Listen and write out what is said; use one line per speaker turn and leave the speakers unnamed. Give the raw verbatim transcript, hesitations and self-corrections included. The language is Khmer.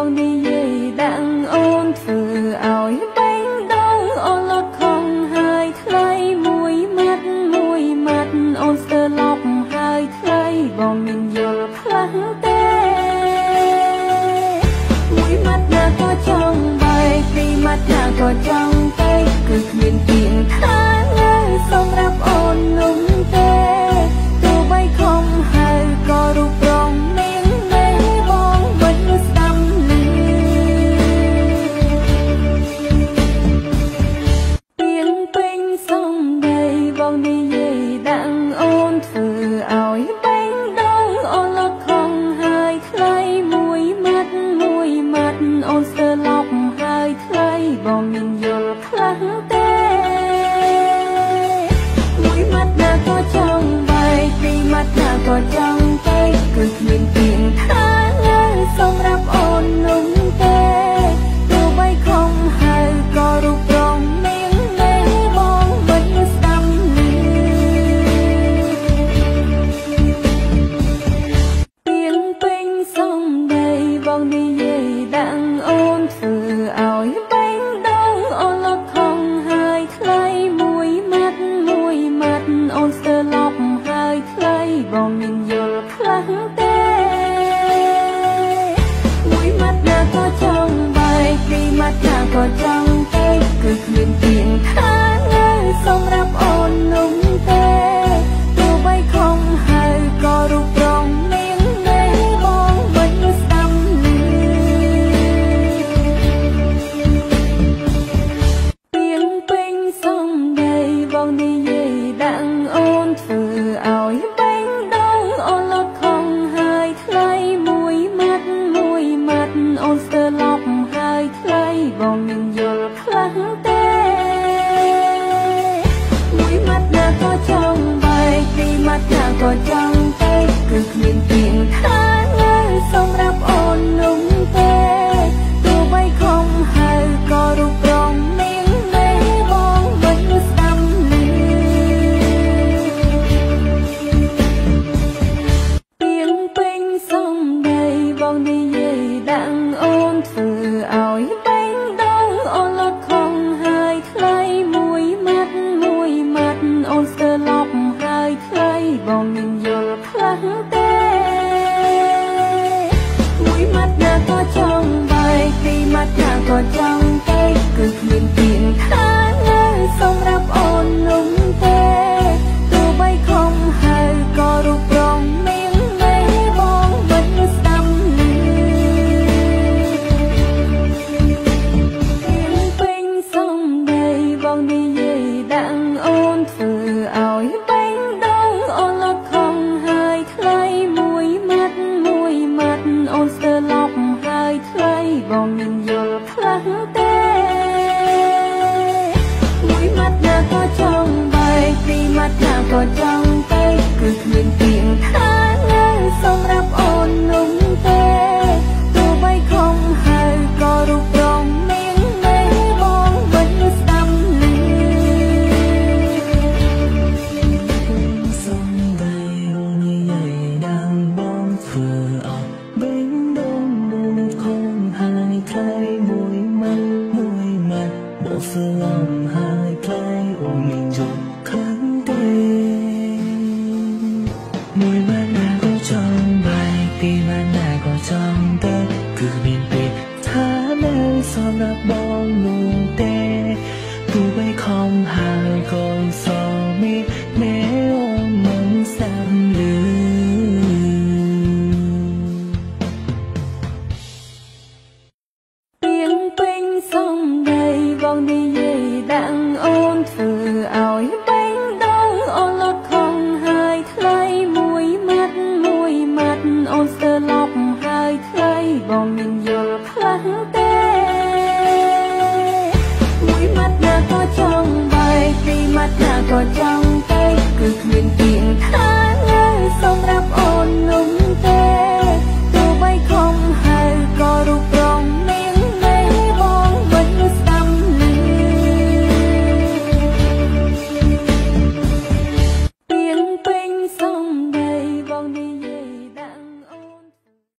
បងនិយាយដាក់អូនធ្វើឲ្យបេងដូងអូនលត់ខំហើយថ្លៃមួយម៉ាត់មួយម៉ាត់អូនស្ទើរឡប់ហើយថ្លៃបងមានយល់ខ្លះទេមួយម៉ាត់ណាក៏ចង់បែកពីរម៉ាត់ណាក៏ចង់ទៅគឺគ្មានទៀងថានៅសម្រាប់អូននោះទេទោះបីខំហើយក៏រូបរងមានមេបងមិនស្ដាំលឺទៀងពេញសំដីបងនិយាយដាក់អូនធ្វើឲ្យបេងដូងអូនលត់ខំហើយថ្លៃមួយម៉ាត់មួយម៉ាត់អូនស្ទើរឡប់ហើយថ្លៃបងមានយល់ខ្លះទេមួយម៉ាត់ណាក៏ចង់បែកពីរម៉ាត់ណាក៏ចង់ទៅគឺគ្មានទៀងថានៅសម្រាប់អូននោះទេទោះបីខំហើយក៏រូបរងមានមេបងមិនស្ដាំលឺទៀងពេញសំដីបងនិយាយដាក់អូនធ្វើឲ្យបេងដូងអូនលត់ខំហើយថ្លៃមួយម៉ាត់មួយម៉ាត់អូនស្ទើរឡប់ហើយថ្លៃបងមានយល់ខ្លះទេមួយម៉ាត់ណាក៏ចង់បែកពីរម៉ាត់ណាក៏ចង់ទៅគឺគ្មានទៀងថានៅសម្រាប់អូននោះទេទោះបីខំហើយក៏រូបរងមានមេបងមិនស្ដាំលឺទៀងពេញសំដីបងនិយាយដាក់អូនធ្វើឲ្យបេងដូងអូនលត់ខំហើយថ្លៃមួយម៉ាត់មួយម៉ាត់អូនស្ទើរឡប់ហើយថ្លៃបងមានយល់ខ្លះទេមួយម៉ាត់ណាក៏ចង់បែកពីរម៉ាត់ណាក៏ចង់ទៅគឺគ្មានទៀងថានៅសម្រាប់អូននោះទេទោះបីខំហើយក៏រូបរងមានមេបងមិនស្ដាំលឺទៀងពេញសំដីបងនិយាយដាក់អូនធ្វើឲ្យបេងដូងអូនលត់ខំហើយថ្លៃមួយម៉ាត់មួយម៉ាត់អូនស្ទើរឡប់ហើយថ្លៃបងមានយល់ខ្លះទេមួយម៉ាត់ណាក៏ចង់បែកពីរម៉ាត់ណាក៏ចង់ទៅគឺគ្មានទៀងថានៅសម្រាប់អូននោះទេទោះបីខំហើយក៏រូបរងមានមេបងមិនស្ដាំលឺទៀងពេញសំដីបងនិយាយដាក់អូនធ្វើឲ្យបេងដូងអូនលត់ខំហើយថ្លៃមួយម៉ាត់មួយម៉ាត់អូនស្ទើរឡប់ហើយថ្លៃបងមានយល់ខ្លះទេមួយម៉ាត់ណាក៏ចង់បែកពីរម៉ាត់ណាក៏ចង់ទៅគឺគ្មានទៀងថានៅសម្រាប់អូននោះទេទោះបីខំហើយក៏រូបរងមានមេបងមិនស្ដាំលឺ
សំដីបងនិយាយដល់បងធ្វើឲ្យបេងដូងបងខំហើយថ្លៃមួយម៉ាត់មួយម៉ាត់បងស្លំហើយថ្លៃអូនមានយល់ខ្លាំងទេមួយម៉ាត់ណាក៏ចង់បែកពីរម៉ាត់ណាក៏ចង់ទៅគឺមានពេលថានៅសម្រាប់បងនោះទេទោះបីខំហើយក៏សមានមេអូនមិនសាំលឺ
ទៀងពេញសំដីបងនិយាយដាក់អូនធ្វើឲ្យបេងដូងអូនលត់ខំហើយថ្លៃមួយម៉ាត់មួយម៉ាត់អូនស្ទើរឡប់ហើយថ្លៃបងមាន